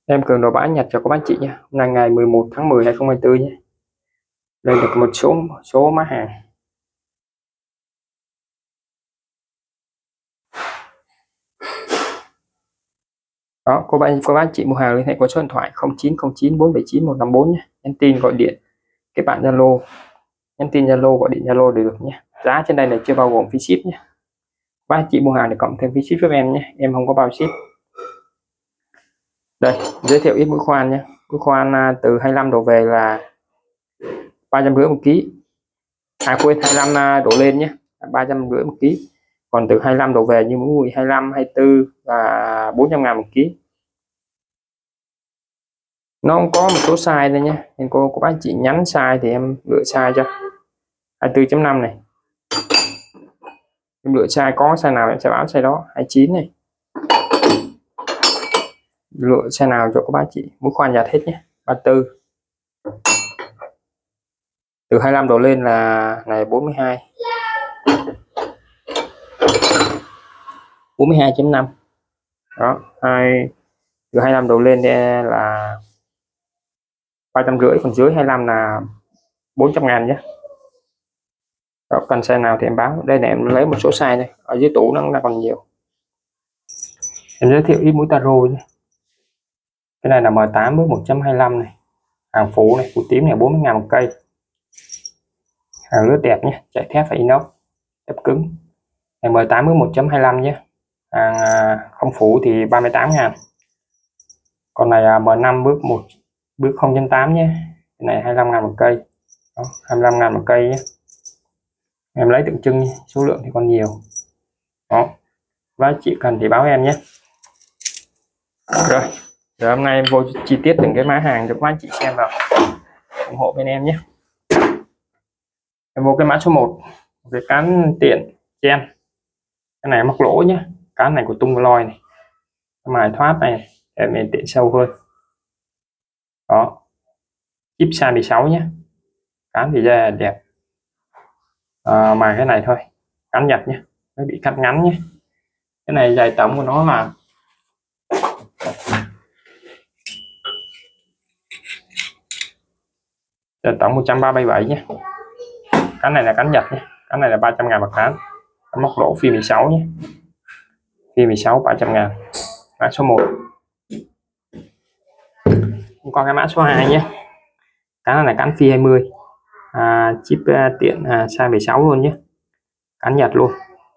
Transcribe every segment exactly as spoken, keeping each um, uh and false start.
Em Cường đồ bãi nhặt cho các bác chị nhé. Hôm nay ngày mười một tháng mười hai nghìn không trăm hai mươi tư nhé. Đây được một số số mã hàng. Đó, cô bác cô bác chị mua hàng liên hệ qua số điện thoại không chín không chín bốn bảy chín một năm bốn nhé. Nhắn tin gọi điện kết bạn Zalo. Nhắn tin Zalo gọi điện Zalo đều được nhé. Giá trên đây là chưa bao gồm phí ship nhé. Bác chị mua hàng để cộng thêm phí ship với em nhé. Em không có bao ship. Đây, giới thiệu ít mũi khoan nhé. Mũi khoan từ hai mươi lăm đổ về là ba trăm rưỡi một ký. À quên, hai mươi lăm đổ lên nhé, ba trăm rưỡi một ký. Còn từ hai mươi lăm đổ về như mũi hai mươi lăm, hai mươi tư và bốn trăm ngàn một ký. Nó không có một số size đây nhé, nên cô có bác chị nhắn size thì em lựa size cho. hai mươi tư chấm năm này em lựa size, có size nào em sẽ báo size đó. hai mươi chín này lựa size nào cho các bác chị. Mũi khoan nhặt hết nhé. ba mươi tư từ hai mươi lăm đổ lên là này bốn mươi hai, bốn mươi hai chấm năm. Đó, hai từ hai mươi lăm đổ lên đây là ba trăm rưỡi, còn dưới hai mươi lăm là bốn trăm ngàn nhé. Đó, cần size nào thì em báo. Đây là em lấy một số size đây, ở dưới tủ nó còn nhiều. Em giới thiệu ít mũi taro nhé. Cái này là M tám bước một chấm hai mươi lăm này, hàng phủ này, phủ tím này, bốn mươi ngàn một cây. Hàng lướt đẹp nhé, chạy thép và inox, thép cứng. Này M tám bước một chấm hai mươi lăm nhé. Hàng không phủ thì ba mươi tám ngàn. Còn này M năm bước một bước không chấm tám nhé. Cái này hai mươi lăm ngàn một cây. Đó, hai mươi lăm ngàn một cây nhé. Em lấy tượng trưng, số lượng thì còn nhiều. Đó, và chị cần thì báo em nhé. Rồi, giờ hôm nay em vô chi tiết từng cái mã hàng cho các anh chị xem vào, ủng hộ bên em nhé. Em vô cái mã số một, cái cán tiện chen. Cái này móc lỗ nhé, cán này của tung loi này, mài thoát này để mình tiện sâu hơn. Đó, chip size mười sáu nhé, cán thì ra đẹp. À, mài cái này thôi, cán nhặt nhé, nó bị cắt ngắn nhé. Cái này dài tổng của nó là dài tổng một trăm ba mươi bảy nhé. Cán này là cán nhặt nhé, cán này là ba trăm ngàn một cán. Móc lỗ phi mười sáu nhé, phi mười sáu ba trăm ngàn. Mã số một. Còn cái mã số hai nhé, cán này là cán phi hai mươi, à, chip uh, tiện à, size mười sáu luôn nhé, cán nhặt luôn.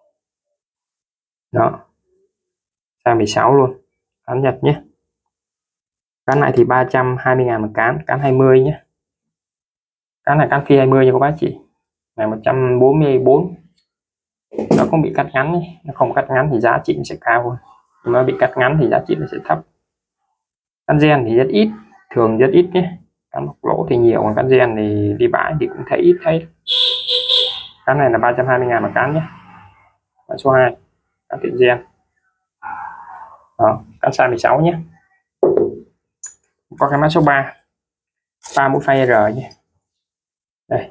Đó, size mười sáu luôn, cán nhặt nhé. Cán này thì ba trăm hai mươi ngàn một cán, cán hai mươi nhé. Cán này cán phi hai mươi nha các bác chị. Này một trăm bốn mươi bốn. Nó không bị cắt ngắn nhé. Nó không cắt ngắn thì giá trị sẽ cao hơn, nó bị cắt ngắn thì giá trị nó sẽ thấp. Cán gen thì rất ít, thường rất ít nhé. Cán móc lỗ thì nhiều, còn cán gen thì đi bãi thì cũng thấy ít thấy. Cán này là ba trăm hai mươi ngàn một cán nhé. Mã số hai, cán tiện gen. Đó, cán size mười sáu nhé. Có cái mã số ba, ba mũi phay R nhé. Đây,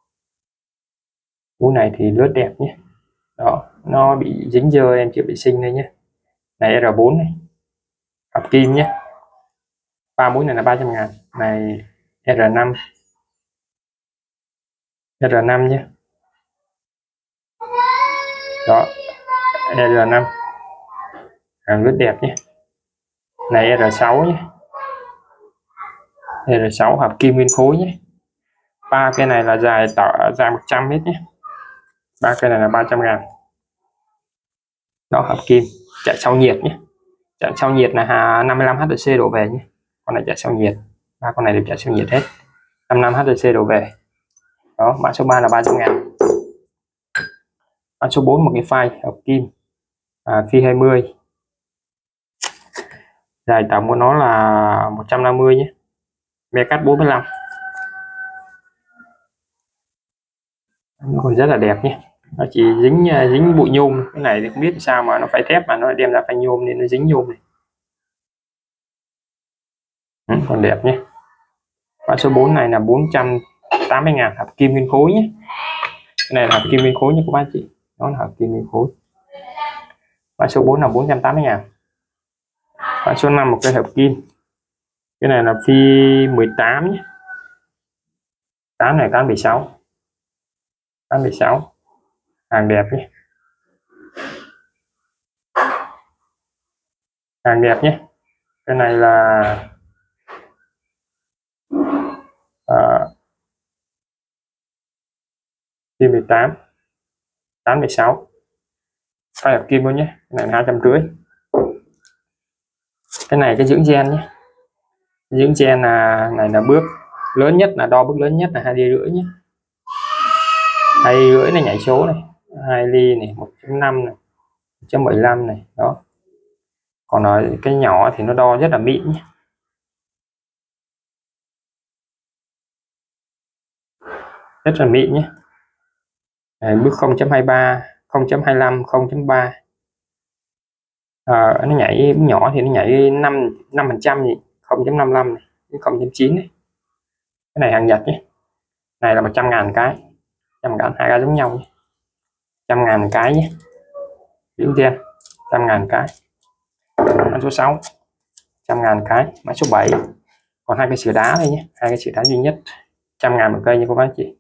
mũi này thì lướt đẹp nhé. Đó, nó bị dính dơ em chưa vệ sinh đây nhé. Này R bốn này, hợp kim nhé. Ba mũi này là ba trăm ngàn. Này R năm, R năm nhé. Đó, R năm, hàng lướt đẹp nhé. Này R sáu nhé, R sáu hợp kim nguyên khối nhé. Ba cái này là dài tỏ dài một trăm hết nhé. Ba cái này là ba trăm ngàn. Đó, hợp kim, chạy sau nhiệt nhé. Chạy sau nhiệt là năm mươi lăm H C đổ về nhé. Con này chạy sau nhiệt, ba con này đều chạy sau nhiệt hết, năm mươi lăm H C đổ về. Đó, mã số ba là ba trăm ngàn. Mã số bốn, một cái phay hợp kim, à, phi hai mươi, dài tổng của nó là một trăm năm mươi nhé, me cắt bốn mươi lăm. Nó còn rất là đẹp nhé. Nó chỉ dính dính bụi nhôm. Cái này thì không biết sao mà nó phải thép mà nó đem ra phải nhôm nên nó dính nhôm này. Ừ, còn đẹp nhé. Mã số bốn này là bốn trăm tám mươi ngàn, hợp kim nguyên khối nhé. Cái này là hợp kim nguyên khối nhé các bác chị. Nó là hợp kim nguyên khối. Mã số bốn là bốn trăm tám mươi ngàn. Mã số năm, một cây hợp kim, Cái này là phi mười tám nhé, cán này cán mười sáu, cán mười sáu, hàng đẹp nhé, hàng đẹp nhé. Cái này là uh, phi mười tám, cán mười sáu, phay hợp kim luôn nhé. Cái này là hai trăm rưỡi. Cái này cái dưỡng gen nhé, dưỡng gen là này là bước lớn nhất, là đo bước lớn nhất là hai ly rưỡi nhé, hai ly rưỡi này nhảy số này, hai ly này, một chấm năm này, một chấm bảy mươi lăm này đó. Còn nói cái nhỏ thì nó đo rất là mịn nhé, rất là mịn nhé. Đấy, bước không chấm hai ba, không chấm hai lăm, không chấm ba. À, nó nhảy nhỏ thì nó nhảy năm năm phần trăm gì, không chấm năm mươi lăm này, không chấm chín này. Cái này hàng Nhật nhé, này là một trăm ngàn cái, trăm ngàn hai cái giống nhau nhé, trăm ngàn cái nhé, dưỡng gen trăm ngàn cái. Mã số sáu trăm ngàn cái. Mã số bảy còn hai cái sữa đá thôi nhé, hai cái sữa đá duy nhất, trăm ngàn một cây như các bác chị.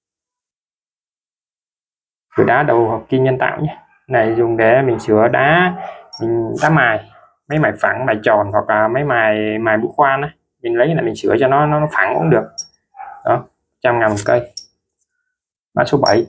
Sữa đá đầu hợp kim nhân tạo nhé, này dùng để mình sửa đá, mình đá mài, mấy mài phẳng, mài tròn, hoặc là mấy mài mài bút khoan á, mình lấy là mình sửa cho nó nó phẳng cũng được đó, trăm ngàn một cây. Mã số bảy.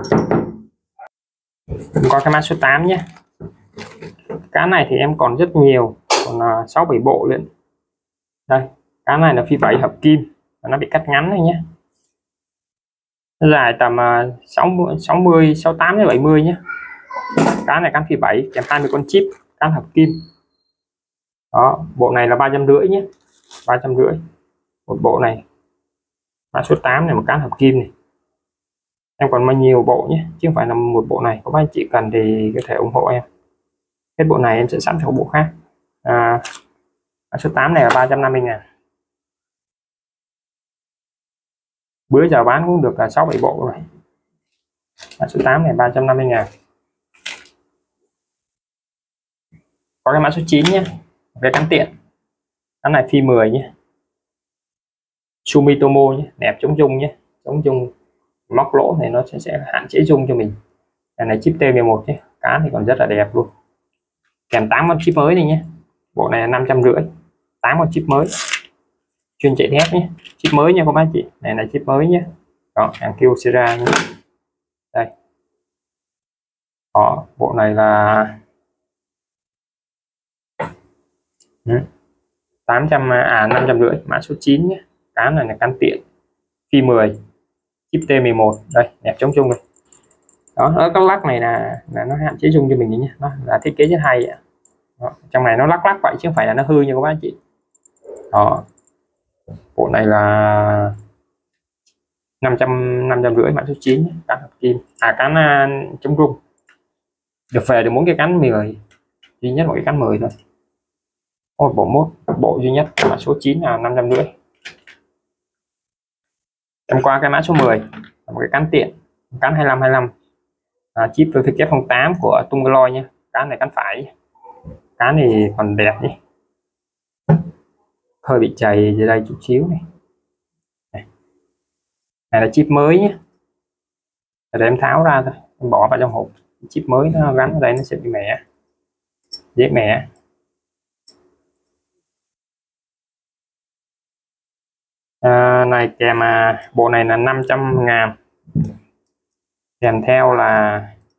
Có cái mã số tám nhé. Cá này thì em còn rất nhiều, còn sáu bảy bộ nữa. Đây, cá này là phi bảy hợp kim, nó bị cắt ngắn này nhé, nó dài tầm sáu mươi, sáu mươi, sáu mươi tám đến bảy mươi nhé. Cá này cán phi bảy kèm hai mươi con chip cán hợp kim đó. Bộ này là ba trăm rưỡi nhé, ba trăm rưỡi một bộ này. Mã số tám này một cán hợp kim này. Em còn bao nhiều bộ nhé, chứ không phải là một bộ này. Các anh chị cần thì có thể ủng hộ em, hết bộ này em sẽ sẵn cho bộ khác. À, mã số tám này là ba trăm năm mươi ngàn. Bữa giờ bán cũng được là sáu bảy bộ rồi. Mã số tám này ba trăm năm mươi ngàn. Có cái mã số chín nhé, về cán tiện. Cái này phi mười nhé, Sumitomo nhé, đẹp chống rung nhé, chống rung móc lỗ này nó sẽ, sẽ hạn chế rung cho mình. Cái này chip T mười một nhé, cá thì còn rất là đẹp luôn, kèm tám con chip mới này nhé. Bộ này là năm trăm rưỡi, tám con chip mới, chuyên chạy thép nhé, chip mới nha các bác chị. Này là chip mới nhé, đó, hàng Kyocera nhé. Đây đó, bộ này là tám trăm, à năm trăm rưỡi. Mã số chín nhé. Cá này là cán tiện phi mười, chip T mười một, đây đẹp chống rung này đó. Ở các lắc này là là nó hạn chế rung cho mình nhé, nó là thiết kế rất hay đó. Trong này nó lắc lắc vậy chứ không phải là nó hư như các bác chị đó. Bộ này là năm trăm, năm trăm rưỡi. Mã số chín nhé. Cán hợp kim, à cán uh, chống rung, được về được muốn cái cán mười, duy nhất một cái cán mười thôi, một bộ mốt bộ duy nhất. Mã số chín là năm trăm rưỡi. Em qua cái mã số mười là một cái cán tiện, cán hai lăm hai lăm, à, chip từ thiết kế không tám của Tungaloy nhé. Cán này cán phải nhé. Cán thì còn đẹp nhé, hơi bị chày dưới đây chút xíu này. Này, này là chip mới nhé, để em tháo ra thôi, em bỏ vào trong hộp. Chip mới nó gắn ở đây nó sẽ bị mẻ, dễ mẻ. À, này kèm à, bộ này là năm trăm ngàn, kèm theo là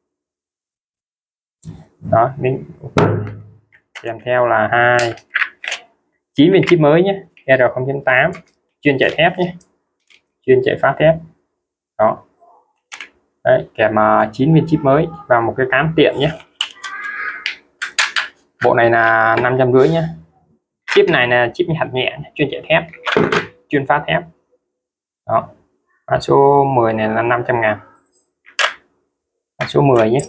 đó, mình kèm theo là hai chín viên chip mới nhé, R không chấm tám, chuyên chạy thép nhé, chuyên chạy phá thép đó. Đấy, kèm uh, chín viên chip mới và một cái cán tiện nhé. Bộ này là năm trăm rưỡi nhé. Chip này là chip hạt nhẹ, chuyên chạy thép, chuyên phá thép đó. Mã số mười này là năm trăm ngàn. Mã số mười nhé.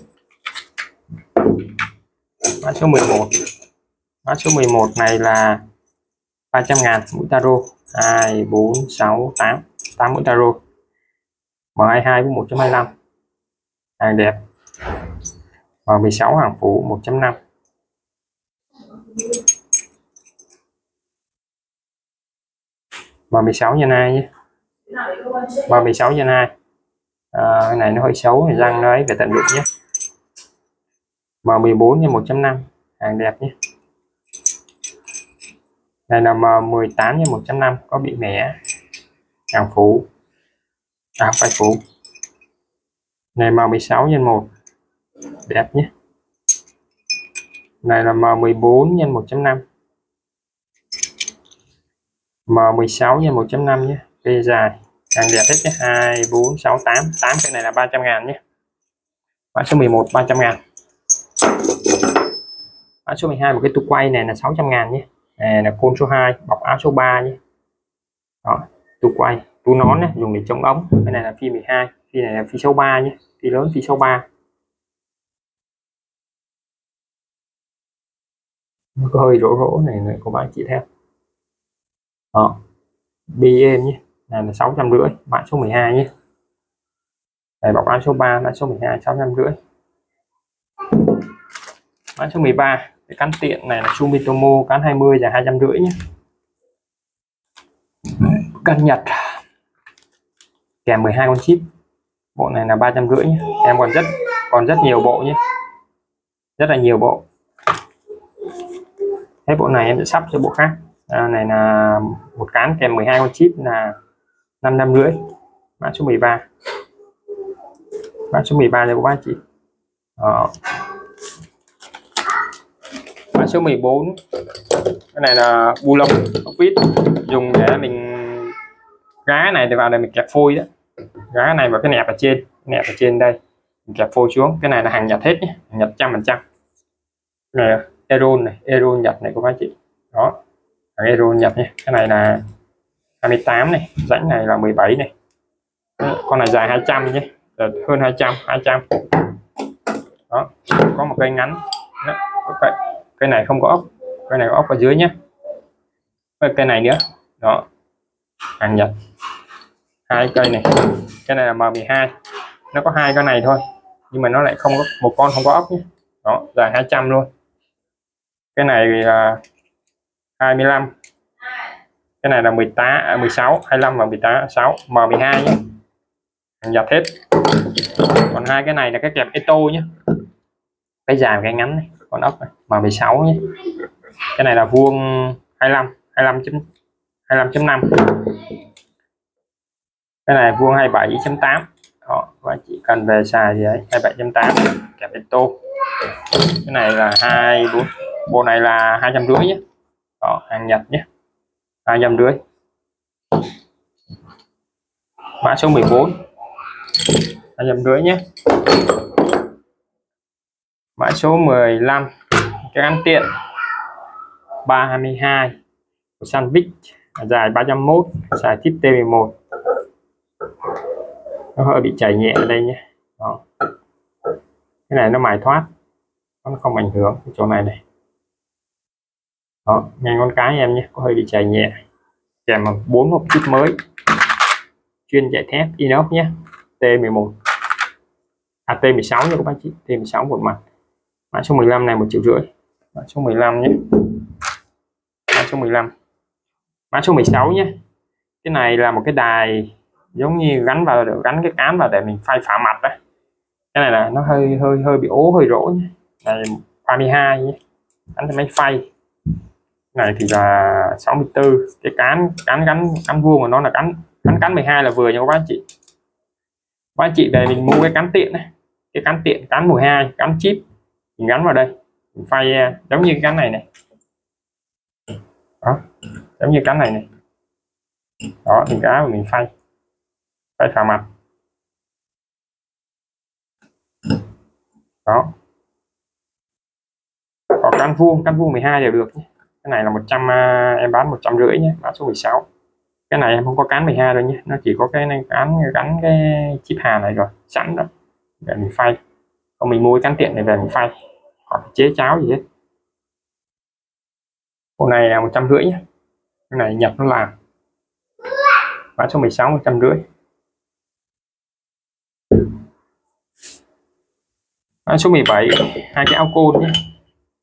Mã số mười một. Mã số mười một này là ba trăm ngàn, mũi taro hai, bốn, sáu, tám, tám mũi taro, M hai mươi hai với một chấm hai lăm, hàng đẹp, M mười sáu hàng phủ một chấm năm. M mười sáu nhân hai nhé, M mười sáu nhân hai. À, cái này nó hơi xấu thì răng nó ấy phải tận dụng nhé. M mười bốn nhân một chấm năm, hàng đẹp nhé. Này là M mười tám nhân một chấm năm, có bị mẻ, hàng phủ, à không phải phủ. Này M mười sáu nhân một, đẹp nhé. Này là M mười bốn nhân một chấm năm, M mười sáu nhân một chấm năm nhé, cây dài, hàng đẹp hết nhé. Hai, bốn, sáu, tám, tám cái này là ba trăm ngàn nhé. Mã số mười một ba trăm ngàn. Mã số mười hai một cái tu quay này là sáu trăm ngàn nhé. Này là côn số hai, bọc áo số ba nhé. Đó, tu quay, tu nón này, dùng để chống ống. Cái này là phi mười hai, phi này là phi số ba nhé, phi lớn, phi số ba. Nó có hơi rỗ rỗ này, này của bạn chị theo. Đó, bi êm nhé, này là sáu trăm rưỡi, mã số mười hai nhé. Đây bọc áo số ba, mã số mười hai sáu trăm rưỡi. Mã số mười ba, cái cán tiện này là Sumitomo cán hai mươi và hai trăm rưỡi nhé. Cán Nhật kèm mười hai con chip, bộ này là ba trăm rưỡi nhé. Em còn rất còn rất nhiều bộ nhé, rất là nhiều bộ. Hết bộ này em sẽ sắp cho bộ khác. À, này là một cán kèm mười hai con chip là năm trăm rưỡi. Mã số mười ba, mã số mười ba cho các anh chị. Đó. Mã số mười bốn, cái này là bu lông ốc vít, dùng để mình gá này để vào đây mình kẹp phôi đó, gá này vào cái nẹp ở trên, nẹp ở trên đây mình kẹp phôi xuống. Cái này là hàng Nhật hết nhé, Nhật trăm phần trăm. Này Eron này, Eron Nhật này các anh chị. Đó, hàng Eron Nhật nhé. Cái này là hai mươi tám này, rãnh này là mười bảy này. Con này dài hai trăm nhé, hơn hai trăm, hai trăm. Đó, có một cây ngắn. Đó, cây, cây này không có ốc, cây này có ốc ở dưới nhé. Cây này nữa. Đó, hàng Nhật. Hai cây này, cái này là M mười hai, nó có hai con này thôi nhưng mà nó lại không có một con không có ốc nhé. Đó, dài hai trăm luôn. Cái này là hai mươi lăm, cái này là mười tám, mười sáu, hai mươi lăm và mười tám, sáu, M mười hai nhé, hàng Nhật hết. Còn hai cái này là cái kẹp Eto nhé, cái dài cái ngắn này, con ốc này, M mười sáu nhé. Cái này là vuông hai mươi lăm, hai mươi lăm chấm hai mươi lăm chấm năm. Cái này vuông hai mươi bảy chấm tám. Đó, và chỉ cần về xài gì đấy, hai mươi bảy chấm tám kẹp Eto. Cái này là hai bốn, bộ này là hai trăm rưỡi nhé. Đó, hàng Nhật nhé, hai trăm rưỡi. Mã số mười bốn, hai trăm rưỡi nhé. Mã số mười lăm, cái gắn tiện ba hai mươi hai của Sandvik, dài ba trăm mốt, xài tip T mười một. Nó hơi bị chảy nhẹ ở đây nhé. Đó, cái này nó mài thoát, nó không ảnh hưởng cái chỗ này này. Đó, nhanh con cái em nhé, có hơi bị chảy nhẹ. Kèm bằng bốn hộp chip mới, chuyên chạy thép inox nhé, T mười một, à T mười sáu nha các bác chị, T mười sáu một mặt. Mã số mười lăm này một triệu rưỡi. Mã số mười lăm nhé. Mã số mười lăm. Mã số mười sáu nhé. Cái này là một cái đài giống như gắn vào, gắn cái cán vào để mình phai phả mặt đấy. Cái này là nó hơi hơi hơi bị ố, hơi rỗ nhé. Này ba mươi hai nhé, gắn cái máy phay. Này thì là sáu mươi tư. Cái cán cán gắn cán vuông của nó là cán cán cán mười hai là vừa nha các anh chị. Các anh chị về mình mua cái cán tiện này, cái cán tiện cán mười hai, cán chip mình gắn vào đây, mình phay giống như cái cán này này. Đó, giống như cán này này. Đó, mình cá mình phay phay phả mặt. Đó, có cán vuông, cán vuông mười hai đều được nhé. Cái này là một trăm, em bán một trăm rưỡi nhé. Mã số mười sáu. Cái này em không có cán mười hai đâu nhé, nó chỉ có cái này cán gắn cái chip Hàn này rồi sẵn rồi để mình phay. Còn mình mua cái cán tiện này về mình phay, hoặc chế cháo gì hết. Bộ này là một trăm rưỡi nhé. Cái này Nhật nó làm. Mã số mười sáu một trăm rưỡi. Mã số mười bảy, hai cái áo côn nhé.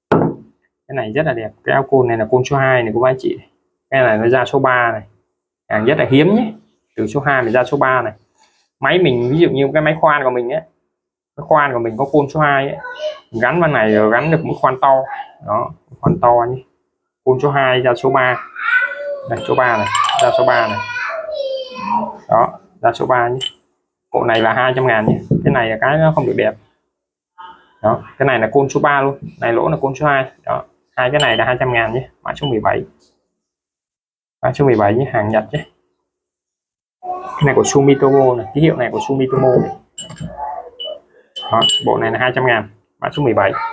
Cái này rất là đẹp, cái áo côn này là côn số hai này của anh chị. Cái này nó ra số ba này, hàng rất là hiếm nhé. Từ số hai mình ra số ba này, máy mình ví dụ như cái máy khoan của mình ấy, cái khoan của mình có côn số hai ấy, gắn vào này rồi gắn được một khoan to đó, khoan to nhé, côn số hai ra số ba này, số ba này ra số ba này đó, ra số ba nhé. Bộ này là hai trăm ngàn nhé. Cái này là cái nó không được đẹp đó, cái này là côn số ba luôn, này lỗ là côn số hai đó. Hai cái này là hai trăm ngàn nhé, mã số mười bảy, mã số mười bảy nhé, hàng Nhật nhé. Cái này của Sumitomo này, ký hiệu này của Sumitomo này. Đó, bộ này là hai trăm ngàn, mã số mười bảy.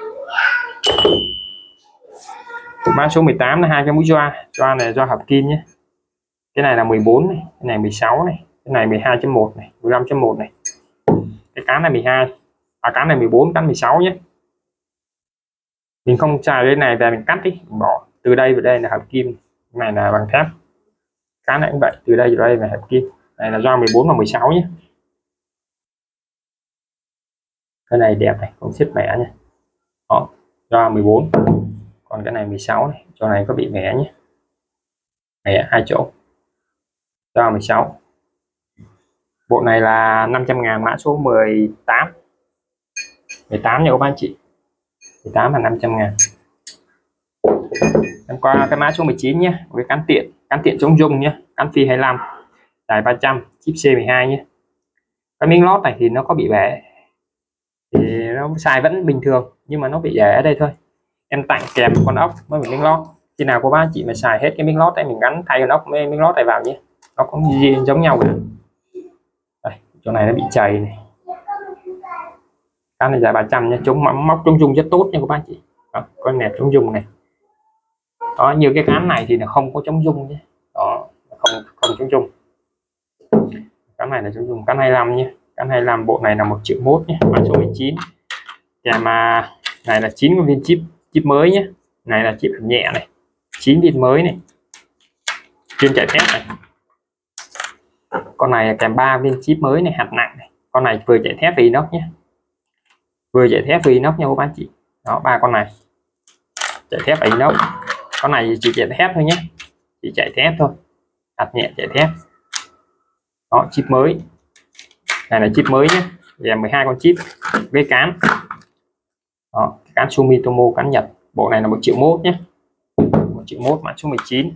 Mã số mười tám là hai cái mũi doa, doa này do hợp kim nhé. Cái này là mười bốn này, cái này mười sáu này, cái này mười hai chấm một này, mười lăm chấm một này. Cái cán này mười hai, à cán này mười bốn, cán mười sáu nhé. Mình không xài cái này về mình cắt đi, mình bỏ từ đây vào đây là hợp kim, cái này là bằng thép. Cán này cũng vậy, từ đây vào đây là hợp kim. Này là do mười bốn và mười sáu nhé. Cái này đẹp này, không xếp mẻ nhé. Đó, do mười bốn. Còn cái này mười sáu này, chỗ này có bị mẻ nhé. Mẻ hai chỗ. Do mười sáu. Bộ này là năm trăm ngàn, mã số mười tám. mười tám nha các bạn chị. mười tám là năm trăm ngàn. Em qua cái mã số mười chín nhé, với cán tiện, cán tiện chống rung nhé, cán phi hai mươi lăm, dài ba trăm, chip C mười hai nhé. Cái miếng lót này thì nó có bị bể, thì nó xài vẫn bình thường nhưng mà nó bị bể ở đây thôi. Em tặng kèm con ốc với một miếng lót. Khi nào cô bác chị mà xài hết cái miếng lót này mình gắn thay con ốc với miếng lót này vào nhé, nó cũng giống nhau rồi. Đây, chỗ này nó bị chày này. Cái này dài ba trăm nhé, chống móc chống rung rất tốt nha các bác chị. Đó, con nẹp chống rung này. Đó, như cái cán này thì là không có chống rung nhé. Đó, không không chống rung. Cán này là chống rung, cán hai mươi lăm nhé. Cán hai mươi lăm, bộ này là một triệu mốt nhé, mã số mười chín. Kèm mà này là chín viên chip chip mới nhé. Này là chip nhẹ này, chín viên mới này, chuyên chạy thép này. Con này là kèm ba viên chip mới này, hạt nặng này. Con này vừa chạy thép vì inox nhé, vừa chạy thép vì inox nha các bác chị. Đó, ba con này chạy thép inox. Con này chỉ chạy thép thôi nhé, chỉ chạy thép thôi, hạt nhẹ chạy thép. Đó, chip mới này là chip mới nhé, kèm mười hai con chip với cán. Đó, cán Sumitomo, cán Nhật. Bộ này là một triệu mốt nhé, một triệu mốt, mã số mười chín.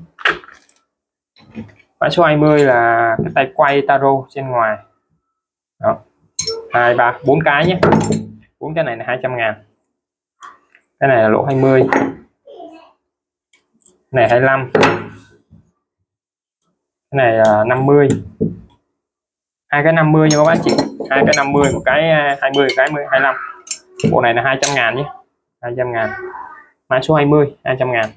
Mã số hai mươi là cái tay quay taro trên ngoài. Đó, hai ba bốn cái nhé, bốn cái này là hai trăm ngàn. Cái này là lỗ hai mươi, cái này hai mươi lăm, cái này là năm mươi. Hai cái năm mươi nha các bác chị, hai cái năm mươi, một cái hai mươi, cái hai mươi lăm. Bộ này là hai trăm ngàn nhé, hai trăm ngàn, mã số hai mươi, hai trăm ngàn.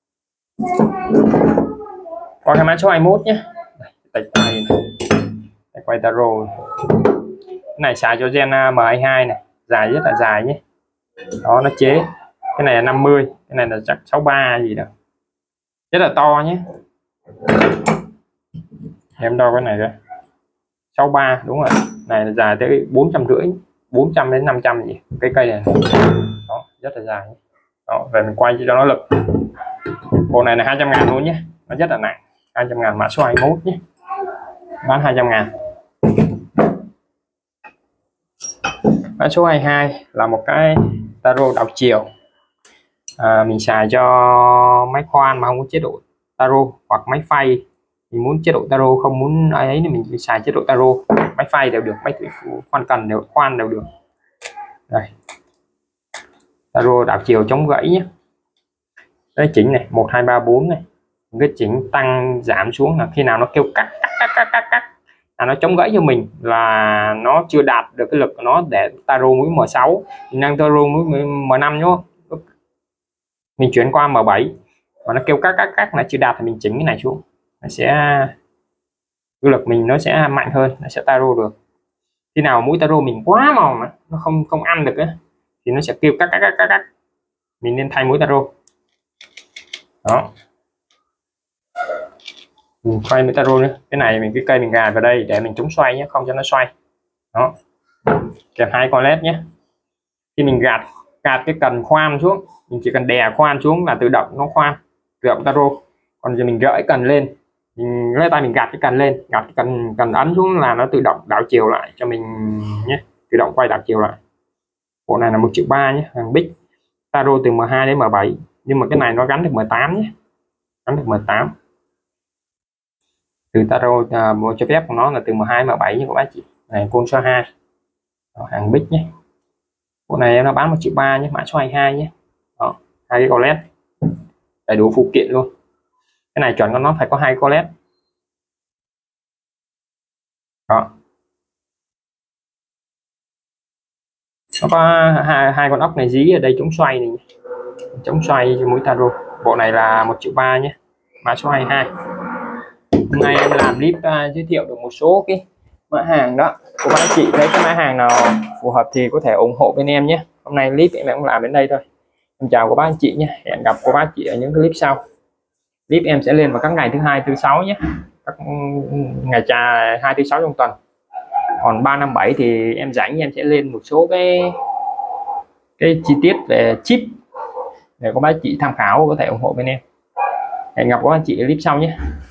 Còn cái mã số hai mươi mốt nhé, tay quay, tay quay taro. Cái này xài cho gen M hai mươi hai này, dài rất là dài nhé. Đó, nó chế. Cái này là năm mươi, cái này là chắc sáu mươi ba gì đó, rất là to nhé. Em đo cái này ra, sáu mươi ba đúng rồi, này là dài tới bốn trăm rưỡi, bốn trăm đến năm trăm gì cái cây này. Đó, rất là dài. Đó, về mình quay cho nó lực. Bộ này là hai trăm ngàn luôn nhé, nó rất là nặng. Hai trăm ngàn, mã số hai mươi mốt nhé, bán hai trăm ngàn. Mã số hai mươi hai là một cái taro đảo chiều. À, mình xài cho máy khoan mà không có chế độ taro, hoặc máy phay mình muốn chế độ taro, không muốn ai ấy thì mình xài chế độ taro. Máy phay đều được, máy khoan cần đều, khoan đều được. Đây, taro đảo chiều chống gãy nhé. Đấy, chỉnh này một hai ba bốn này, cái chỉnh tăng giảm xuống là khi nào nó kêu cắt cắt cắt cắt cắt, cắt là nó chống gãy cho mình, là nó chưa đạt được cái lực của nó để taro mũi M sáu, mình đang taro mũi M năm nhá. Mình chuyển qua M bảy và nó kêu cắt cắt cắt là chưa đạt thì mình chỉnh cái này xuống, nó sẽ cái lực mình nó sẽ mạnh hơn, nó sẽ taro được. Khi nào mũi taro mình quá mòn mà nó không không ăn được á thì nó sẽ kêu cắt cắt cắt cắt cắt, mình nên thay mũi taro. Đó, mình quay mũi taro nữa. Cái này mình cái cây mình gài vào đây để mình chống xoay nhé, không cho nó xoay. Đó, kèm hai con led nhé. Khi mình gạt gạt cái cần khoan xuống, mình chỉ cần đè khoan xuống là tự động nó khoan, tự động taro. Còn giờ mình gỡi cần lên, mình lấy tay mình gạt cái cần lên, gạt cái cần cần ấn xuống là nó tự động đảo chiều lại cho mình nhé, tự động quay đảo chiều lại. Bộ này là một triệu ba nhé, hàng Bic Taro từ M hai đến M bảy, nhưng mà cái này nó gắn được M tám nhé, gắn được M tám. Từ Taro à, bộ cho phép của nó là từ M hai đến M bảy như các bác chị. Này con số hai, đó, hàng Bic nhé. Bộ này em nó bán một triệu ba nhé, mã số hai mươi hai nhé. Đó, hai cái collet đầy đủ phụ kiện luôn. Cái này chuẩn của nó phải có hai collet. Đó, nó có hai, hai con ốc này dí ở đây chống xoay này, chống xoay cho mũi Taro. Bộ này là một triệu ba nhé, mã số hai mươi hai. Hôm nay em làm clip uh, giới thiệu được một số cái mã hàng đó. Cô bác chị thấy cái mã hàng nào phù hợp thì có thể ủng hộ bên em nhé. Hôm nay clip em cũng làm đến đây thôi. Em chào cô bác anh chị nhé, hẹn gặp cô bác chị ở những clip sau. Clip em sẽ lên vào các ngày thứ hai, thứ sáu nhé, các ngày trà hai, thứ sáu trong tuần. Còn ba, năm, bảy thì em rảnh em sẽ lên một số cái cái chi tiết về chip để có bác chị tham khảo, có thể ủng hộ bên em. Hẹn gặp các anh chị ở clip sau nhé.